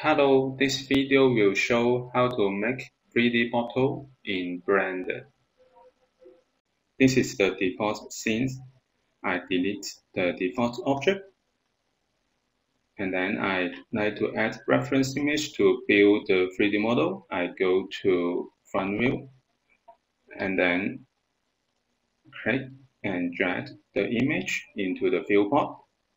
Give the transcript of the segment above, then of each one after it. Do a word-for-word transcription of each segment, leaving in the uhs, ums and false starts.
Hello, this video will show how to make three D bottle in Blender. This is the default scene. I delete the default object. And then I like to add reference image to build the three D model. I go to front view and then click and drag the image into the viewport.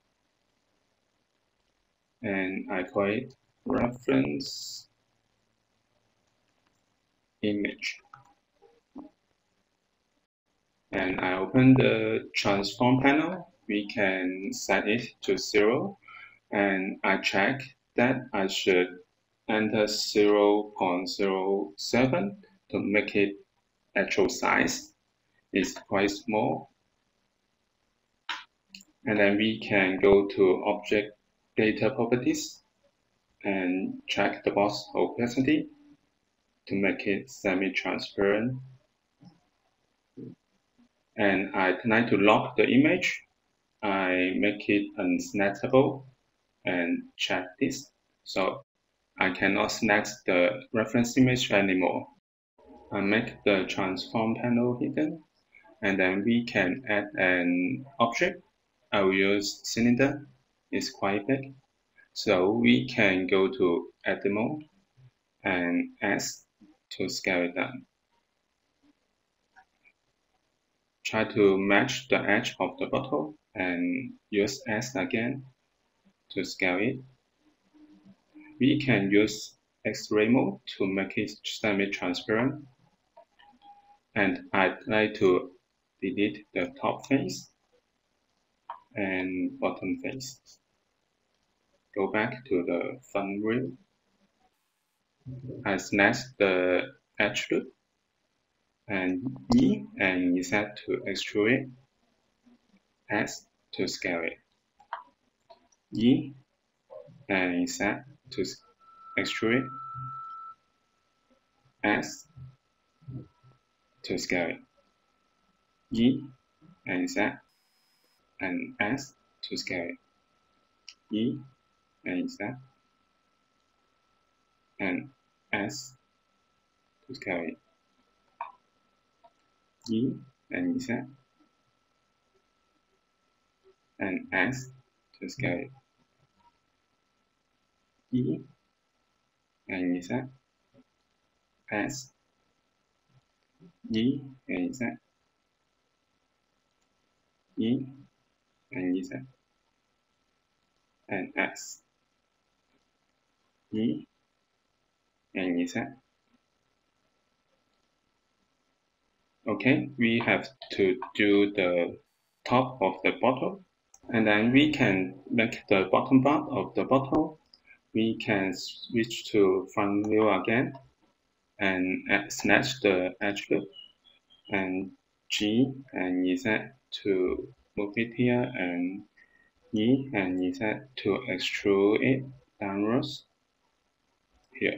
And I call it reference image. And I open the transform panel. We can set it to zero. And I check that I should enter zero point zero seven to make it actual size. It's quite small. And then we can go to object data properties and check the box opacity to make it semi-transparent. And I like to lock the image. I make it unsnappable and check this. So I cannot snap the reference image anymore. I make the transform panel hidden, and then we can add an object. I will use cylinder. It's quite big. So we can go to edit mode and S to scale it down. Try to match the edge of the bottle and use S again to scale it. We can use X-ray mode to make it semi-transparent. And I'd like to delete the top face and bottom face. Go back to the front view. I snap the Extrude and E and Z to extrude it, S to scale it, E and Z to extrude it, S to scale it, E and Z and S to scale it, E and Z and S to scale it, E and Z and S to scale it, E and Z, S, E and Z, E and Z and S, E and Z. Okay, we have to do the top of the bottle, and then we can make the bottom part of the bottle. We can switch to front view again and snatch the edge loop and G and Z to move it here and E and Z to extrude it downwards here.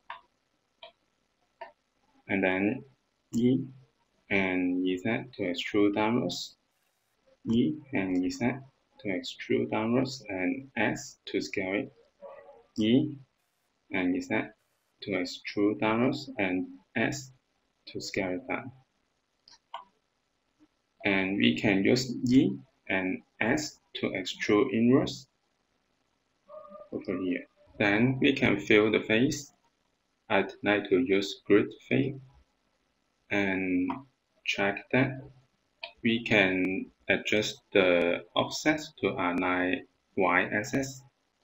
And then E and Z to extrude downwards, E and Z to extrude downwards, and S to scale it, E and Z to extrude downwards, and S to scale it down. And we can use E and S to extrude inwards over here. Then we can fill the face. I'd like to use grid fill and check that. We can adjust the offset to align y-axis.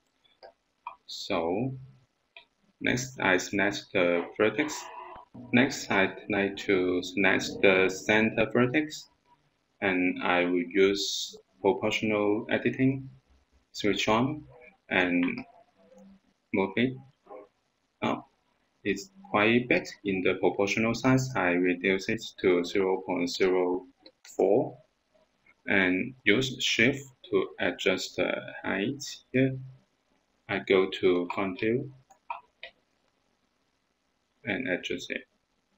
So next I snatch the vertex. Next I'd like to snatch the center vertex, and I will use proportional editing, switch on, and move it up. It's quite big in the proportional size. I reduce it to zero point zero four and use shift to adjust the height here. I go to front view and adjust it.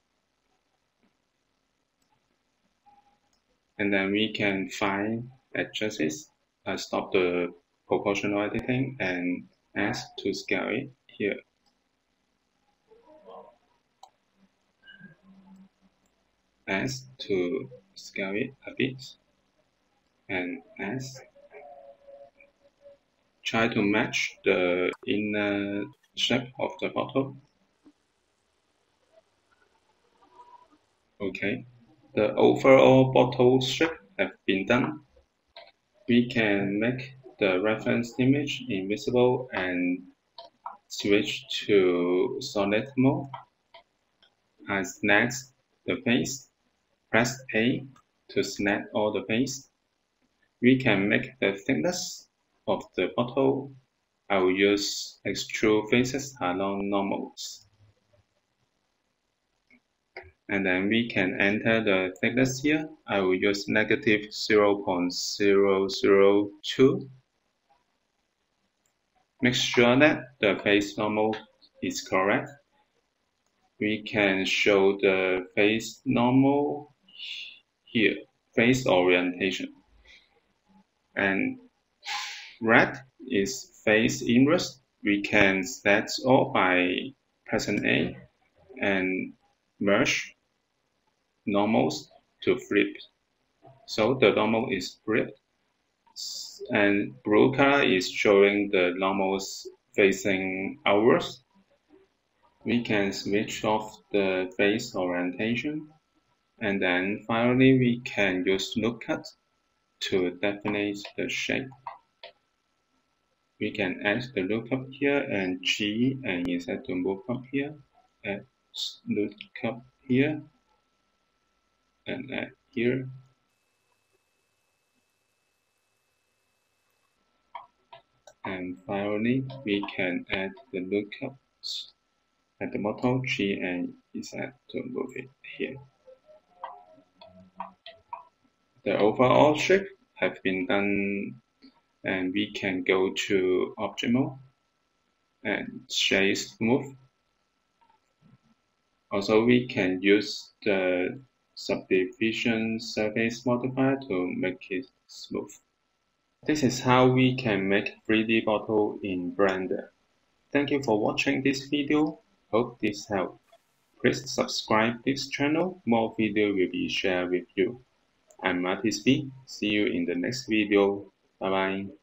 And then we can find adjust it. I stop the proportional editing and S to scale it here. S to scale it a bit, and S. Try to match the inner shape of the bottle. Okay, the overall bottle shape have been done. We can make the reference image invisible and switch to solid mode. I select the face, press A to select all the face. We can make the thickness of the bottle. I will use extrude faces along normals. And then we can enter the thickness here. I will use negative zero point zero zero two. Make sure that the face normal is correct. We can show the face normal here, face orientation. And red is face inverse. We can set all by pressing A and merge normals to flip. So the normal is flipped. And blue color is showing the normals facing outwards. We can switch off the face orientation, and then finally we can use lookup to define the shape. We can add the lookup here and G, and instead to move up here, add lookup here and add here. And finally, we can add the lookups at the bottom G and instead to move it here. The overall shape have been done, and we can go to object mode and shade smooth. Also, we can use the subdivision surface modifier to make it smooth. This is how we can make three D bottle in Blender. Thank you for watching this video. Hope this helped. Please subscribe this channel. More video will be shared with you. I'm Martis B. See you in the next video. Bye bye.